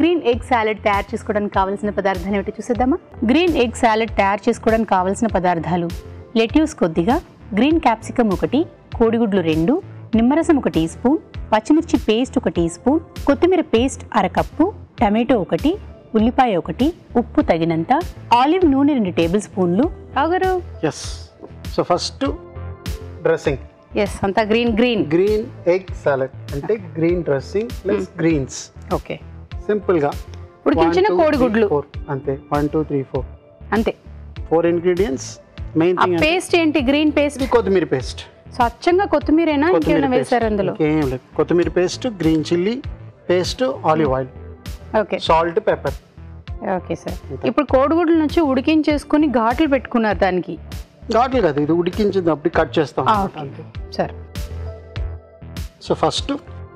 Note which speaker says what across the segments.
Speaker 1: Green egg salad తయారు చేసుకోవడానికి కావాల్సిన పదార్థాలు ఏమిటో చూసేద్దామా. గ్రీన్ ఎగ్ సాలెడ్ తయారు చేసుకోవడానికి కావాల్సిన పదార్థాలు: లెట్యూస్ కొద్దిగా, గ్రీన్ క్యాప్సికమ్ 1, కోడిగుడ్లు 2, నిమ్మరసం 1 టీ స్పూన్, పచ్చిమిర్చి పేస్ట్ 1 టీ స్పూన్, కొత్తిమీర పేస్ట్ 1/2 కప్పు, టమాటో 1, ఉల్లిపాయ 1, ఉప్పు తగినంత, ఆలివ్ నూనె 2 టేబుల్ స్పూన్లు. ఆగరు.
Speaker 2: Yes. So first dressing.
Speaker 1: Yes, అంతా గ్రీన్
Speaker 2: ఎగ్ సాలెడ్ అంటే green dressing plus greens.
Speaker 1: Okay,
Speaker 2: సింపుల్గా
Speaker 1: ఉడికించిన కోడిగుడ్లు
Speaker 2: అంతే. 1 2 3 4
Speaker 1: అంతే.
Speaker 2: 4 ఇంగ్రీడియంట్స్. మెయిన్ థింగ్
Speaker 1: పేస్ట్ ఏంటి? గ్రీన్ పేస్ట్,
Speaker 2: కొత్తిమీర పేస్ట్.
Speaker 1: సో అచ్చంగా కొత్తిమీరేనా, ఇంకేమైనా వేసారు అందులో?
Speaker 2: ఏం లేదు, కొత్తిమీర paste, green chilli paste, olive oil,
Speaker 1: okay,
Speaker 2: salt, pepper.
Speaker 1: Okay sir. ఇప్పుడు కోడిగుడ్ల నుంచి ఉడికించేసుకుని ఘాట్లు పెట్టుకున్నారు దానికి.
Speaker 2: ఘాట్లు కాదు, ఇది ఉడికించింది అప్పుడు కట్ చేస్తాం
Speaker 1: sir.
Speaker 2: So first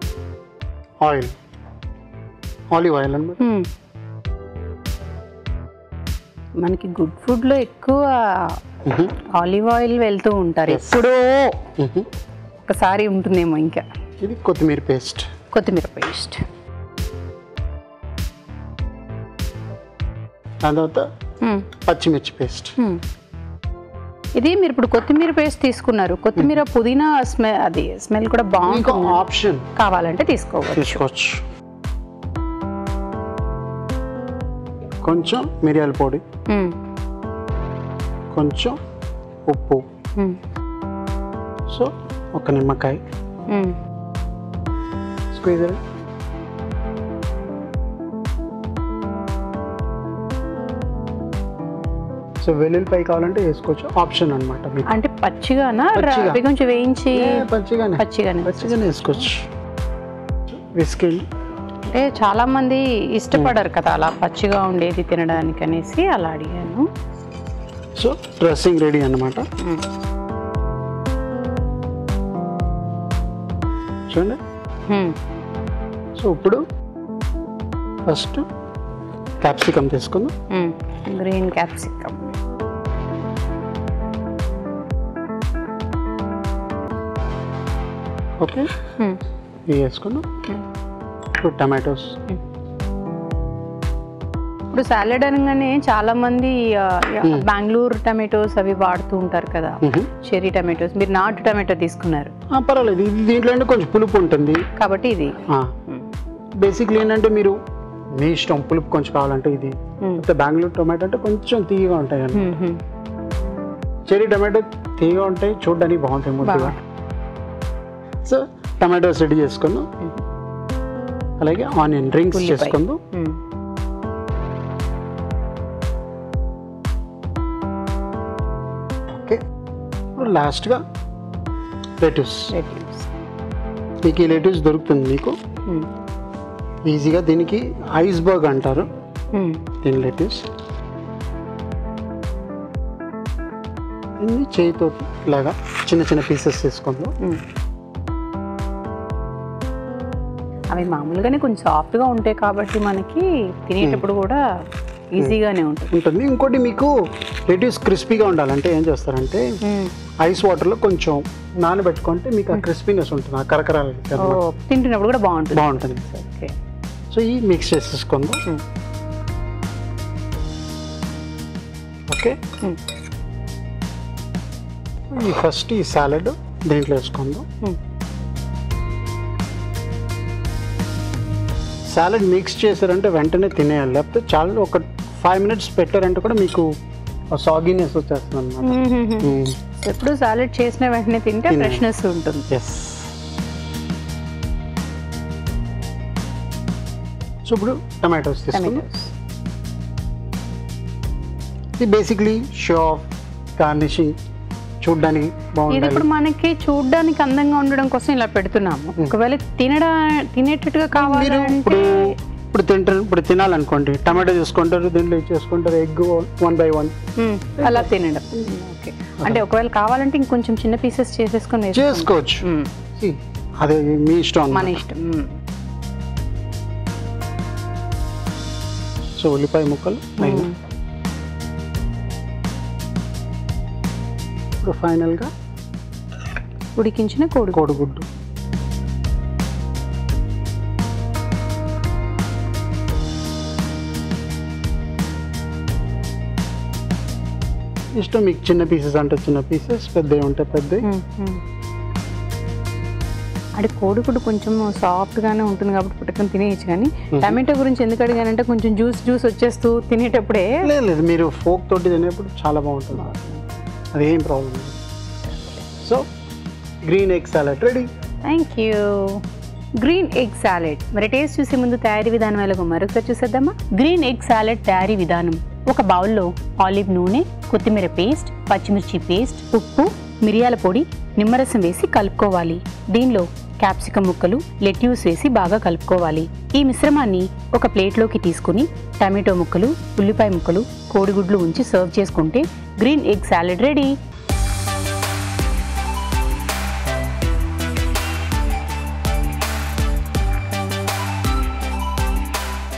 Speaker 2: olive oil అన్నమాట.
Speaker 1: మనకి గుడ్ ఫుడ్ లో ఎక్కువ ఆలివ్ ఆయిల్ వెళ్తూ ఉంటారు, ఎప్పుడో ఒకసారి ఉంటుందేమో. ఇంకా
Speaker 2: ఇది కొత్తిమీర పేస్ట్. దాని తర్వాత పచ్చిమిర్చి పేస్ట్.
Speaker 1: ఇది మీరు ఇప్పుడు కొత్తిమీర పేస్ట్ తీసుకున్నారు, కొత్తిమీర పుదీనా స్మెల్ కూడా బాగుంటుంది,
Speaker 2: ఆప్షన్,
Speaker 1: కావాలంటే తీసుకోవచ్చు.
Speaker 2: కొంచెం మిరియాల పొడి, కొంచెం ఉప్పు, సో ఒక నిమ్మకాయ స్క్వీజర్, సో వెల్లుల్లిపాయ కావాలంటే వేసుకోవచ్చు, ఆప్షన్ అన్నమాట.
Speaker 1: అంటే పచ్చిగానా, కొంచెం వేయించి? పచ్చిగానే
Speaker 2: వేసుకోవచ్చు. విస్కీ
Speaker 1: అంటే చాలా మంది ఇష్టపడరు కదా అలా పచ్చిగా ఉండేది తినడానికి అనేసి అలా అడిగాను.
Speaker 2: సో డ్రెస్సింగ్ రెడీ అన్నమాట. చూడండి. సో ఇప్పుడు ఫస్ట్ క్యాప్సికమ్ తీసుకుందాం.
Speaker 1: Green capsicum.
Speaker 2: ఓకే, ఇవి వేసుకున్నాం. ఇప్పుడు టమాటోస్.
Speaker 1: ఇప్పుడు సాలెడ్ అనగానే చాలా మంది బెంగళూరు టమాటోస్ అవి వాడుతూ ఉంటారు కదా, చెర్రీ టమాటోస్. మీరు నాటు టమాటో తీసుకున్నారు,
Speaker 2: పర్వాలేదు. దీంట్లో అంటే కొంచెం పులుపు ఉంటుంది
Speaker 1: కాబట్టి ఇది
Speaker 2: బేసిక్లీ ఏంటంటే మీరు మీ ఇష్టం, పులుపు కొంచెం కావాలంటే ఇది. బెంగళూరు టమాటో అంటే కొంచెం తీయగా ఉంటాయి అండి. చెర్రీ టమాటో తీయగా ఉంటాయి, చూడడానికి బాగుంటాయి ముద్దగా. సో టమాటోస్ రెడీ చేసుకుందాం. అలాగే ఆనియన్ రింగ్స్ చేసుకుందాం. ఓకే, ఇప్పుడు లాస్ట్గా లెట్యూస్. మీకు ఈ లెట్యూస్ దొరుకుతుంది మీకు ఈజీగా. దీనికి ఐస్బర్గ్ అంటారు దీని లెట్యూస్. దీన్ని చేయితో ఇలాగా చిన్న చిన్న పీసెస్ తీసుకుందాం.
Speaker 1: అవి మామూలుగానే కొంచెం సాఫ్ట్గా ఉంటాయి కాబట్టి మనకి తినేటప్పుడు కూడా ఈజీగానే ఉంటుంది.
Speaker 2: ఇంకోటి మీకు లెట్యూస్ క్రిస్పీగా ఉండాలంటే ఏం చేస్తారంటే ఐస్ వాటర్లో కొంచెం నానబెట్టుకుంటే మీకు ఆ క్రిస్పీనెస్ ఉంటుంది, ఆ కరకరాలు
Speaker 1: తింటున్నప్పుడు కూడా బాగుంటుంది.
Speaker 2: ఓకే, సో ఈ మిక్స్ చేసేసుకుందాం. ఓకే, ఈ ఫస్ట్ ఈ సాలెడ్ దీంట్లో వేసుకుందాం. సాలెడ్ మిక్స్ చేశారంటే వెంటనే తినేయాలి, లేకపోతే చాలా ఒక 5 minutes పెట్టారంటే కూడా మీకు సాగీనెస్ వచ్చేస్తుంది అన్నమాట.
Speaker 1: ఎప్పుడు సాలెడ్ చేసిన వెంటనే తింటే ఫ్రెష్నెస్ ఉంటుంది.
Speaker 2: ఎస్. సో ఇప్పుడు టమాటోస్ తీసుకుందాం. ఇది బేసిక్లీ షో ఆఫ్, గార్నిషింగ్, చూడడానికి బాగుంటుంది.
Speaker 1: ఇప్పుడు మనకి చూడడానికి అందంగా ఉండడం కోసం ఇలా పెడుతున్నాము. ఒకవేళ తినేటట్టుగా కావాలంటే
Speaker 2: ఇప్పుడు తినాలనుకోండి, టమాటో చేసుకుంటారు, దీంట్లో చేసుకుంటారు, ఎగ్ 1 by 1
Speaker 1: అలా తినడం. ఓకే, అంటే ఒకవేళ కావాలంటే ఇంకొంచెం చిన్న పీసెస్ చేసేసుకొని
Speaker 2: చేసుకోవచ్చు. అదే మీ ఇష్టం,
Speaker 1: మన ఇష్టం.
Speaker 2: సో ఉల్లిపాయ ముక్కలు, ఇప్పుడు ఫైనల్గా
Speaker 1: ఉడికించిన కోడిగుడ్డు.
Speaker 2: ఇష్టం మీకు, చిన్న పీసెస్ అంటే చిన్న పీసెస్, పెద్దవి ఉంటే పెద్దవి.
Speaker 1: అంటే కోడిగుడ్డు కొంచెం సాఫ్ట్గానే ఉంటుంది కాబట్టి పుట్టుకొని తినేయచ్చు, కానీ టమాటో గురించి ఎందుకు అడిగానంటే కొంచెం జ్యూస్ వచ్చేస్తూ తినేటప్పుడే.
Speaker 2: లేదు, మీరు ఫోక్ తోటి తినేప్పుడు చాలా బాగుంటుంది, అదేం ప్రాబ్లం లేదు. So green egg salad ready.
Speaker 1: Thank you. Green egg salad. మరి టేస్ట్ చూసే ముందు తయారీ విధానం ఎలాగో మరొకసారి చూసేద్దామా. గ్రీన్ ఎగ్ సాలెడ్ తయారీ విధానం: ఒక బౌల్లో ఆలివ్ నూనె, కొత్తిమీర పేస్ట్, పచ్చిమిర్చి పేస్ట్, ఉప్పు, మిరియాల పొడి, నిమ్మరసం వేసి కలుపుకోవాలి. దీనిలో క్యాప్సికం ముక్కలు, లెట్యూస్ వేసి బాగా కలుపుకోవాలి. ఈ మిశ్రమాన్ని ఒక ప్లేట్లోకి తీసుకుని టమాటో ముక్కలు, ఉల్లిపాయ ముక్కలు, కోడిగుడ్లు ఉంచి సర్వ్ చేసుకుంటే గ్రీన్ ఎగ్ సాలెడ్ రెడీ.